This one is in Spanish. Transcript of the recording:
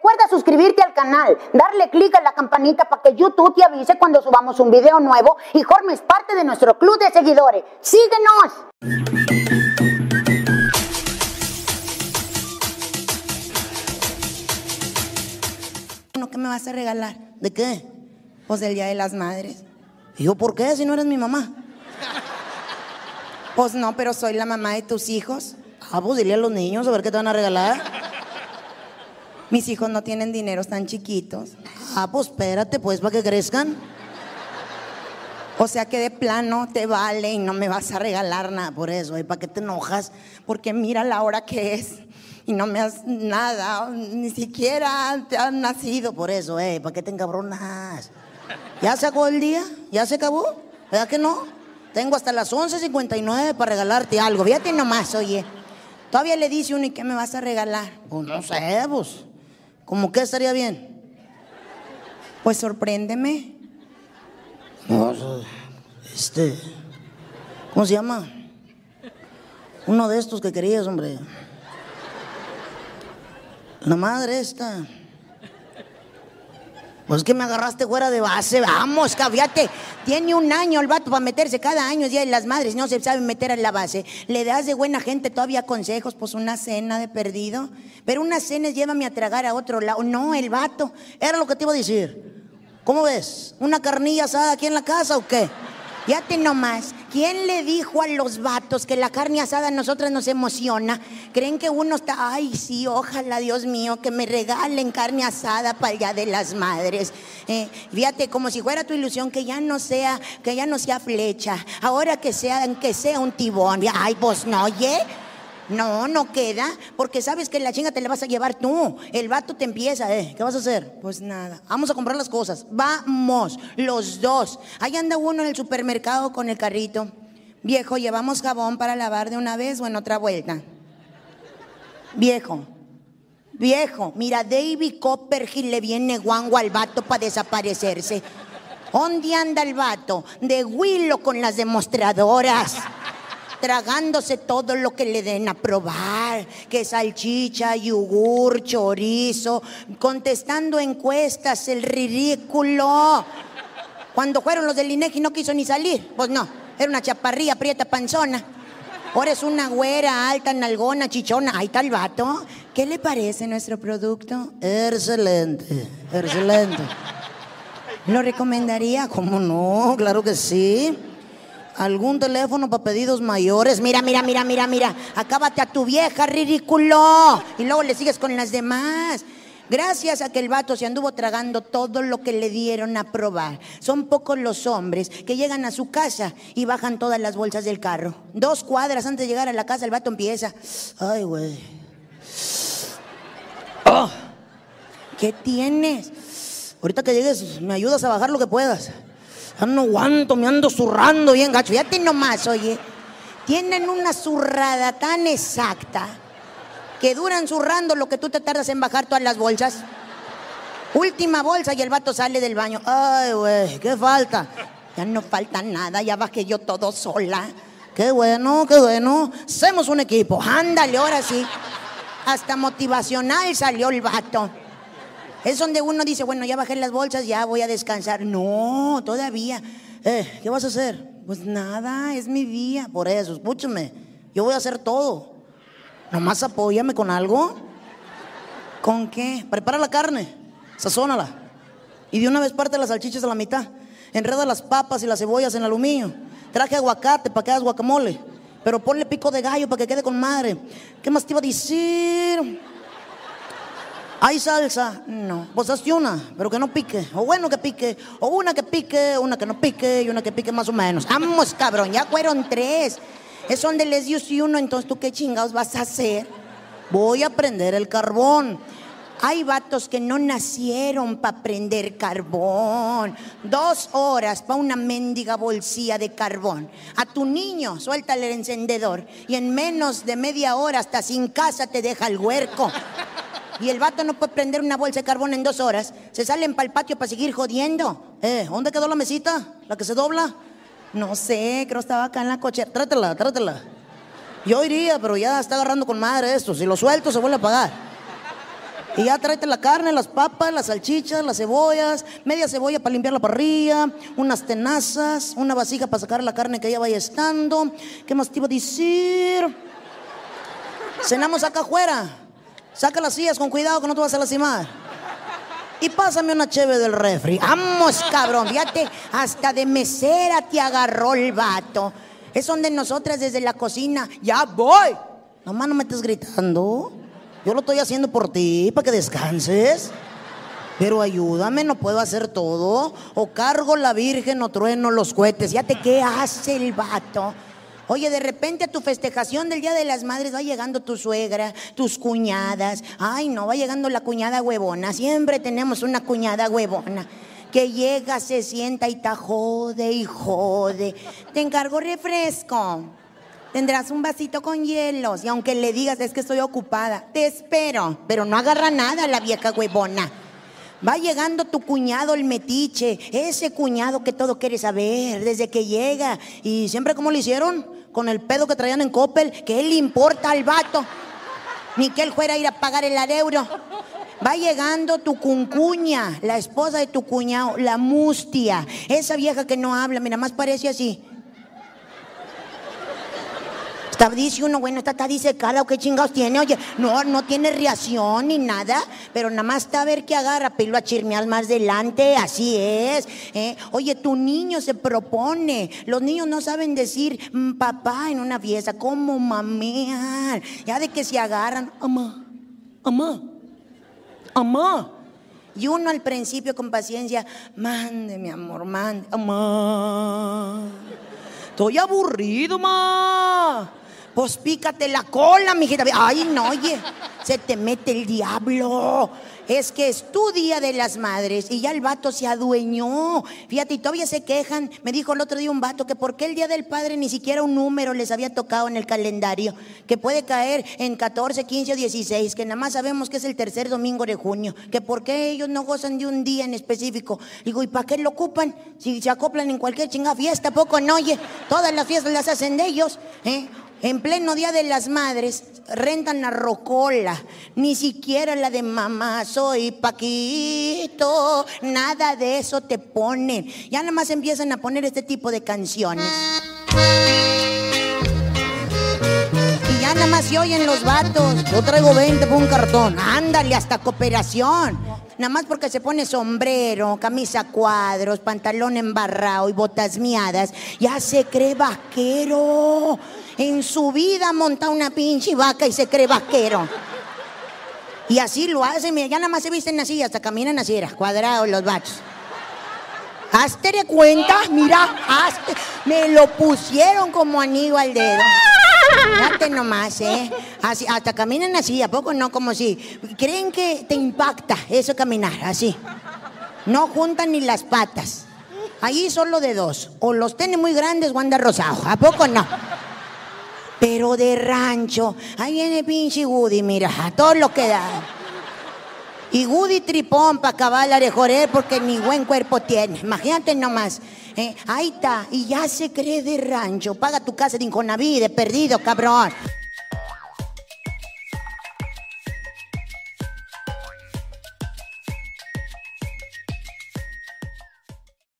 Recuerda suscribirte al canal, darle clic a la campanita para que YouTube te avise cuando subamos un video nuevo y formes parte de nuestro club de seguidores. ¡Síguenos! ¿Qué me vas a regalar? ¿De qué? Pues del Día de las Madres. ¿Y yo por qué si no eres mi mamá? Pues no, pero soy la mamá de tus hijos. Ah, pues dile a los niños a ver qué te van a regalar. Mis hijos no tienen dinero, están chiquitos. Ah, pues espérate, pues, para que crezcan. O sea que de plano te vale y no me vas a regalar nada. Por eso, ¿para qué te enojas? Porque mira la hora que es y no me has nada, ni siquiera te has nacido. Por eso, ¿para qué te encabronas? ¿Ya se acabó el día? ¿Ya se acabó? ¿Verdad que no? Tengo hasta las 11:59 para regalarte algo. Fíjate nomás, oye. Todavía le dice uno, ¿y qué me vas a regalar? Pues no sé, pues. ¿Cómo qué estaría bien? Pues sorpréndeme. No, ¿cómo se llama? Uno de estos que querías, hombre. La madre esta. Pues que me agarraste fuera de base. Vamos, fíjate. Tiene un año el vato para meterse. Cada año es Día de las Madres. No se sabe meter en la base. Le das de buena gente todavía consejos. Pues una cena de perdido. Pero una cena es llévame a tragar a otro lado. No, el vato. Era lo que te iba a decir. ¿Cómo ves? ¿Una carnilla asada aquí en la casa o qué? Fíjate nomás, ¿quién le dijo a los vatos que la carne asada a nosotras nos emociona? ¿Creen que uno está, ay sí, ojalá Dios mío que me regalen carne asada para el Día de las Madres? Fíjate, como si fuera tu ilusión que ya no sea flecha, ahora que sea un tibón. Ay, pues no, oye. No queda, porque sabes que la chinga te la vas a llevar tú. El vato te empieza, ¿qué vas a hacer? Pues nada, vamos a comprar las cosas. Vamos, los dos. Ahí anda uno en el supermercado con el carrito. Viejo, ¿llevamos jabón para lavar de una vez o en otra vuelta? Viejo, mira, David Copperfield le viene guango al vato para desaparecerse. ¿Dónde anda el vato? De Willow con las demostradoras. Tragándose todo lo que le den a probar, que salchicha, yogur, chorizo, contestando encuestas, el ridículo. Cuando fueron los del INEGI no quiso ni salir, pues no, era una chaparrilla, prieta, panzona. Ahora es una güera, alta, nalgona, chichona, ahí está el vato. ¿Qué le parece nuestro producto? Excelente. ¿Lo recomendaría? ¿Cómo no? Claro que sí. ¿Algún teléfono para pedidos mayores? Mira. Acábate a tu vieja, ridículo. Y luego le sigues con las demás. Gracias a que el vato se anduvo tragando todo lo que le dieron a probar. Son pocos los hombres que llegan a su casa y bajan todas las bolsas del carro. 2 cuadras antes de llegar a la casa el vato empieza. Ay, güey. Oh. ¿Qué tienes? Ahorita que llegues me ayudas a bajar lo que puedas. Ya no aguanto, me ando zurrando bien gacho. Fíjate nomás, oye. Tienen una zurrada tan exacta que duran zurrando lo que tú te tardas en bajar todas las bolsas. Última bolsa y el vato sale del baño. Ay, güey, ¿qué falta? Ya no falta nada, ya bajé yo todo sola. Qué bueno. Hacemos un equipo. Ándale, ahora sí. Hasta motivacional salió el vato. Es donde uno dice, bueno, ya bajé las bolsas, ya voy a descansar. No, todavía. ¿Qué vas a hacer? Pues nada, es mi día. Por eso, escúchame, yo voy a hacer todo. Nomás apóyame con algo. ¿Con qué? Prepara la carne, sazónala. Y de una vez parte las salchichas a la mitad. Enreda las papas y las cebollas en aluminio. Traje aguacate para que hagas guacamole. Pero ponle pico de gallo para que quede con madre. ¿Qué más te iba a decir? ¿Hay salsa? No. Pues hazte una, pero que no pique. O bueno que pique. O una que pique, una que no pique y una que pique más o menos. Vamos, cabrón, ya fueron 3. Es donde les dio si uno, entonces ¿tú qué chingados vas a hacer? Voy a prender el carbón. Hay vatos que no nacieron para prender carbón. 2 horas para una mendiga bolsilla de carbón. A tu niño, suéltale el encendedor y en menos de media hora hasta sin casa te deja el huerco. Y el vato no puede prender una bolsa de carbón en 2 horas. Se salen para el patio para seguir jodiendo. ¿Dónde quedó la mesita? ¿La que se dobla? No sé, creo que estaba acá en la cochera. Yo iría, pero ya está agarrando con madre esto. Si lo suelto se vuelve a pagar. Y ya tráete la carne, las papas, las salchichas, las cebollas, media cebolla para limpiar la parrilla, unas tenazas, una vasija para sacar la carne que ya vaya estando. ¿Qué más te iba a decir? Cenamos acá afuera. Saca las sillas con cuidado que no te vas a lastimar. Y pásame una cheve del refri. Vamos, cabrón, fíjate, hasta de mesera te agarró el vato. Es donde nosotras desde la cocina, ya voy. Nomás no me estés gritando. Yo lo estoy haciendo por ti, para que descanses. Pero ayúdame, no puedo hacer todo. O cargo la virgen o trueno los cohetes. Fíjate qué hace el vato. Oye, de repente a tu festejación del Día de las Madres va llegando tu suegra, tus cuñadas. Ay, no, va llegando la cuñada huevona. Siempre tenemos una cuñada huevona que llega, se sienta y te jode y jode. Te encargo refresco. Tendrás un vasito con hielos. Y aunque le digas, es que estoy ocupada, te espero. Pero no agarra nada la vieja huevona. Va llegando tu cuñado, el metiche. Ese cuñado que todo quiere saber desde que llega. Y siempre, ¿cómo le hicieron? Con el pedo que traían en Coppel. ¿Qué le importa al vato? Ni que él fuera a ir a pagar el areuro. Va llegando tu cuncuña, la esposa de tu cuñado, la mustia. Esa vieja que no habla, mira, más parece así. Dice uno, bueno, esta está disecada o qué chingados tiene. Oye, no tiene reacción ni nada, pero nada más está a ver qué agarra, pelo a chismear más adelante, así es. Oye, tu niño se propone. Los niños no saben decir papá en una fiesta, ¿cómo mamean? Ya de que se agarran, amá, amá, amá. Y uno al principio con paciencia, mande mi amor, mande, amá. Estoy aburrido, ma. Pues pícate la cola, mijita. Ay, no, oye, se te mete el diablo. Es que es tu Día de las Madres y ya el vato se adueñó. Fíjate, y todavía se quejan. Me dijo el otro día un vato que por qué el Día del Padre ni siquiera un número les había tocado en el calendario, que puede caer en 14, 15 o 16, que nada más sabemos que es el tercer domingo de junio, que por qué ellos no gozan de un día en específico. Digo, ¿y para qué lo ocupan? Si se acoplan en cualquier chingada fiesta, poco no, oye, todas las fiestas las hacen de ellos, En pleno Día de las Madres rentan la rocola, ni siquiera la de mamá soy Paquito, nada de eso te ponen. Ya nada más empiezan a poner este tipo de canciones. Y ya nada más se oyen los vatos. Yo traigo 20 por un cartón. Ándale, hasta cooperación. Nada más porque se pone sombrero, camisa a cuadros, pantalón embarrado y botas miadas, ya se cree vaquero. En su vida monta una pinche vaca y se cree vaquero. Y así lo hacen, mira, ya nada más se visten así, hasta caminan así, cuadrados los vatos. Hazte de cuenta, mira, me lo pusieron como anillo al dedo. Fíjate nomás, así, hasta caminan así, ¿a poco no? Como si creen que te impacta eso caminar, así. No juntan ni las patas. Ahí solo de dos, o los tiene muy grandes o anda rosado, ¿a poco no? Pero de rancho, ahí viene pinche Woody, mira, a todo lo que da. Y Woody tripón para acabar la orejoré porque ni buen cuerpo tiene. Imagínate nomás. Ahí está, y ya se cree de rancho. Paga tu casa de Infonavit, de perdido, cabrón.